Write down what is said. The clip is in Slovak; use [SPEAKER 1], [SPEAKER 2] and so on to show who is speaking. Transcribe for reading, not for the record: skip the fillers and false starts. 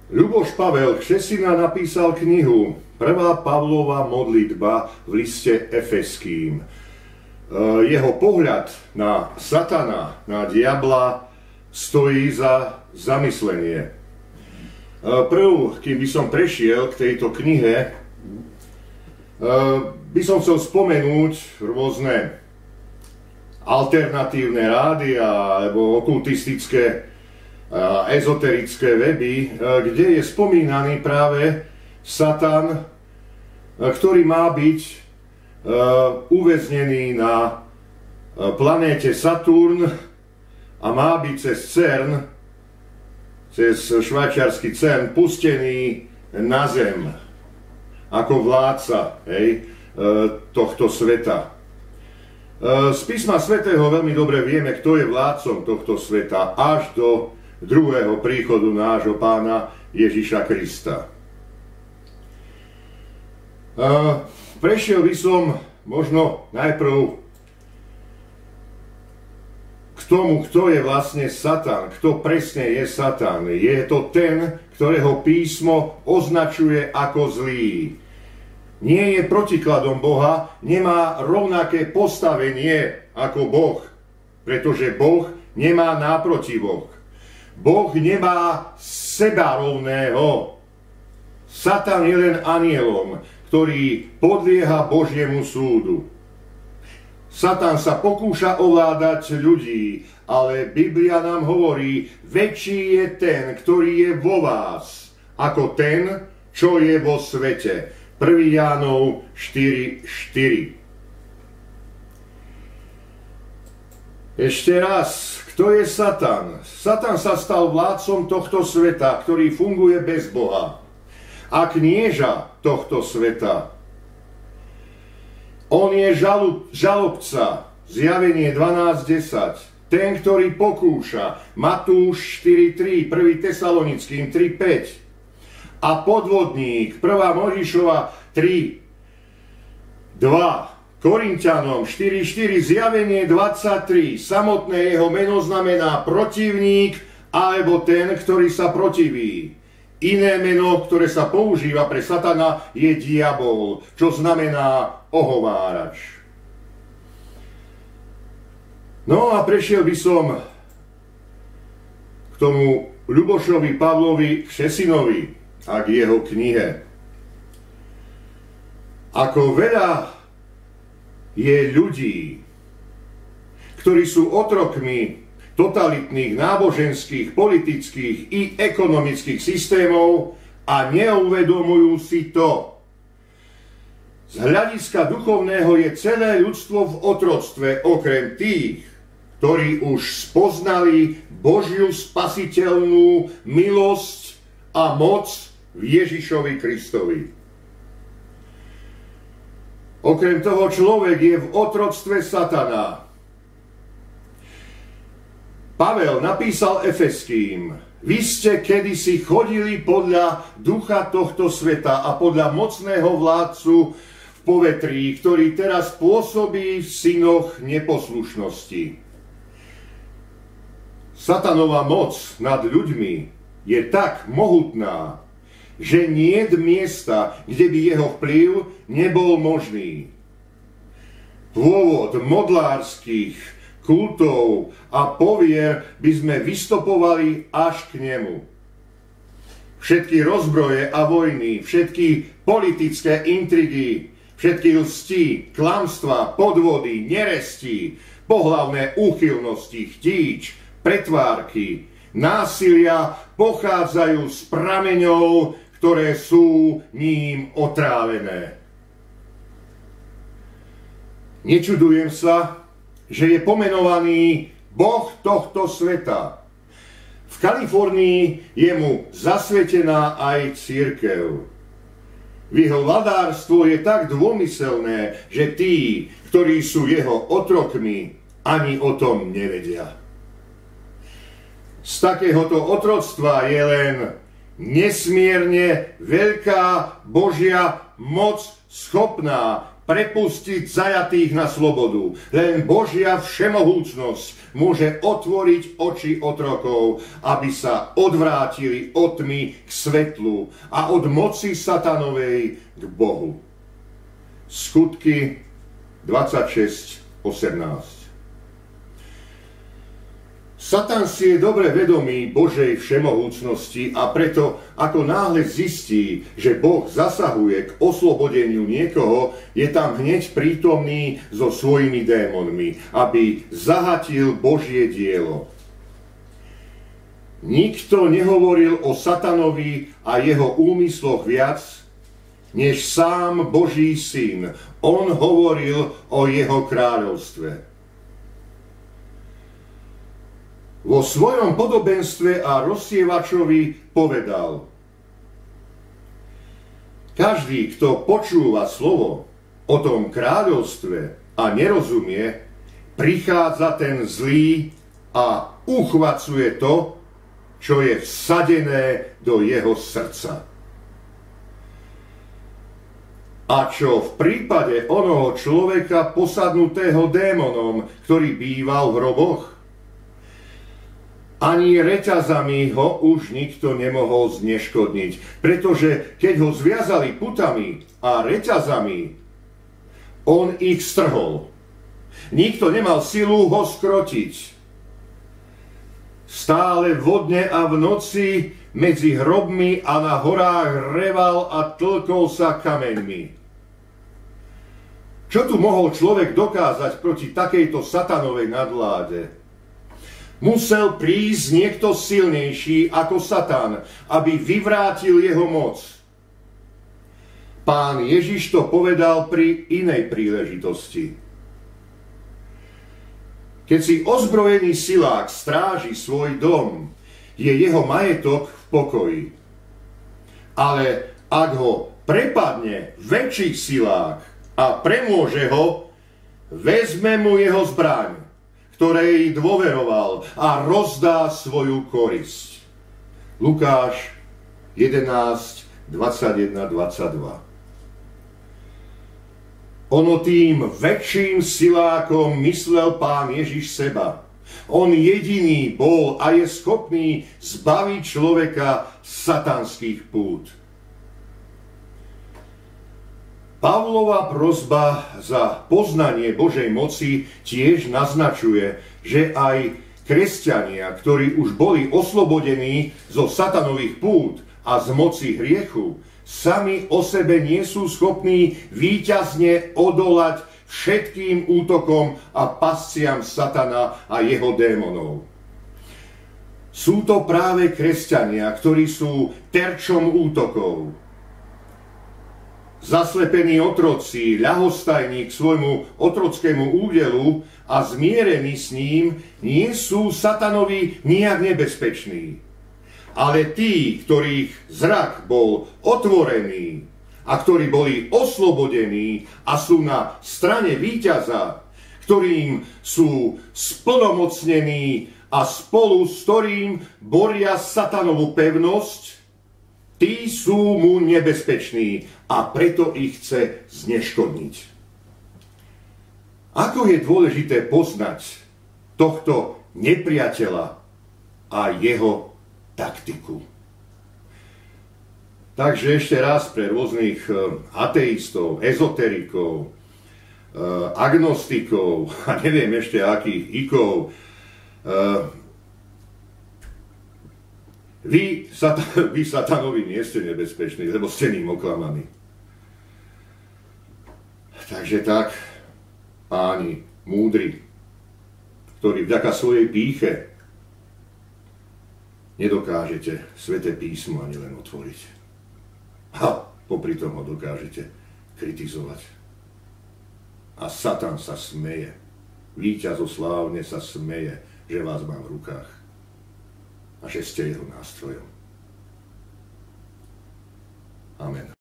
[SPEAKER 1] Ľuboš Pavel Křesina napísal knihu Prvá Pavlova modlitba v liste Efeským. Jeho pohľad na satana, na diabla stojí za zamyslenie. Prv, kým by som prešiel k tejto knihe, by som chcel spomenúť rôzne alternatívne rádia alebo okultistické ezoterické weby, kde je spomínaný práve Satan, ktorý má byť uväznený na planéte Saturn a má byť cez CERN, cez švajčiarsky CERN, pustený na Zem ako vládca tohto sveta. Z písma svätého veľmi dobre vieme, kto je vládcom tohto sveta až do druhého príchodu nášho Pána Ježiša Krista. Prešiel by som možno najprv k tomu, kto je vlastne Satan, kto presne je Satan. Je to ten, ktorého písmo označuje ako zlý. Nie je protikladom Boha, nemá rovnaké postavenie ako Boh, pretože Boh nemá náprotivok. Boh nemá seba rovného. Satan je len anielom, ktorý podlieha Božiemu súdu. Satan sa pokúša ovládať ľudí, ale Biblia nám hovorí, väčší je ten, ktorý je vo vás, ako ten, čo je vo svete. 1. Jánov 4.4. Ešte raz, kto je Satan? Satan sa stal vládcom tohto sveta, ktorý funguje bez Boha. A knieža tohto sveta. On je žalobca, Zjavenie 12.10. Ten, ktorý pokúša, Matúš 4.3, 1. Tesalonickým 3.5. A podvodník, 1. Mojžišova 3.2. Korinťanom 4.4, Zjavenie 23, samotné jeho meno znamená protivník alebo ten, ktorý sa protiví. Iné meno, ktoré sa používa pre Satana, je diabol, čo znamená ohovárač. No a prešiel by som k tomu Ľubošovi Pavlovi Křesinovi a k jeho knihe. Ako veľa je ľudí, ktorí sú otrokmi totalitných náboženských, politických i ekonomických systémov a neuvedomujú si to. Z hľadiska duchovného je celé ľudstvo v otroctve, okrem tých, ktorí už spoznali Božiu spasiteľnú milosť a moc v Ježišovi Kristovi. Okrem toho človek je v otroctve Satana. Pavel napísal Efeským, vy ste kedysi chodili podľa ducha tohto sveta a podľa mocného vládcu v povetrí, ktorý teraz pôsobí v synoch neposlušnosti. Satanova moc nad ľuďmi je tak mohutná, že niet miesta, kde by jeho vplyv nebol možný. Pôvod modlárskych kultov a povier by sme vystopovali až k nemu. Všetky rozbroje a vojny, všetky politické intrigy, všetky lsti, klamstva, podvody, neresti, pohlavné úchylnosti, chtíč, pretvárky, násilia pochádzajú z prameňov, ktoré sú ním otrávené. Nečudujem sa, že je pomenovaný Boh tohto sveta. V Kalifornii je mu zasvetená aj cirkev. Jeho vladárstvo je tak dômyselné, že tí, ktorí sú jeho otrokmi, ani o tom nevedia. Z takéhoto otroctva je len nesmierne veľká Božia moc schopná prepustiť zajatých na slobodu. Len Božia všemohúcnosť môže otvoriť oči otrokov, aby sa odvrátili od tmy k svetlu a od moci satanovej k Bohu. Skutky 26:18. Satan si je dobre vedomý Božej všemohúcnosti a preto, ako náhle zistí, že Boh zasahuje k oslobodeniu niekoho, je tam hneď prítomný so svojimi démonmi, aby zahatil Božie dielo. Nikto nehovoril o Satanovi a jeho úmysloch viac, než sám Boží syn. On hovoril o jeho kráľovstve. Vo svojom podobenstve a rozsievačovi povedal: každý, kto počúva slovo o tom kráľovstve a nerozumie, prichádza ten zlý a uchvacuje to, čo je vsadené do jeho srdca. A čo v prípade onoho človeka posadnutého démonom, ktorý býval v hroboch? Ani reťazami ho už nikto nemohol zneškodniť, pretože keď ho zviazali putami a reťazami, on ich strhol. Nikto nemal silu ho skrotiť. Stále vodne a v noci medzi hrobmi a na horách reval a tlkol sa kameňmi. Čo tu mohol človek dokázať proti takejto satanovej nadvláde? Musel prísť niekto silnejší ako Satan, aby vyvrátil jeho moc. Pán Ježiš to povedal pri inej príležitosti. Keď si ozbrojený silák stráži svoj dom, je jeho majetok v pokoji. Ale ak ho prepadne väčší silák a premôže ho, vezme mu jeho zbraň, ktorej dôveroval, a rozdá svoju korisť. Lukáš 11:21-22. Ono tým väčším silákom myslel Pán Ježiš seba. On jediný bol a je schopný zbaviť človeka z satanských pút. Pavlova prosba za poznanie Božej moci tiež naznačuje, že aj kresťania, ktorí už boli oslobodení zo satanových pút a z moci hriechu, sami o sebe nie sú schopní víťazne odolať všetkým útokom a pasciam satana a jeho démonov. Sú to práve kresťania, ktorí sú terčom útokov. Zaslepení otroci, ľahostajní k svojmu otrockému údelu a zmierení s ním, nie sú satanovi nijak nebezpeční. Ale tí, ktorých zrak bol otvorený a ktorí boli oslobodení a sú na strane víťaza, ktorým sú splnomocnení a spolu s ktorým boria satanovú pevnosť, tí sú mu nebezpeční a preto ich chce zneškodniť. Ako je dôležité poznať tohto nepriateľa a jeho taktiku. Takže ešte raz pre rôznych ateistov, ezoterikov, agnostikov a neviem ešte akých ikov, vy satanovi nie ste nebezpeční, lebo ste ním oklamaní. Takže tak, páni múdri, ktorí vďaka svojej pýche nedokážete Sväté písmo ani len otvoriť. A popri tom ho dokážete kritizovať. A Satan sa smeje. Víťazoslávne sa smeje, že vás má v rukách a že ste jeho nástrojom. Amen.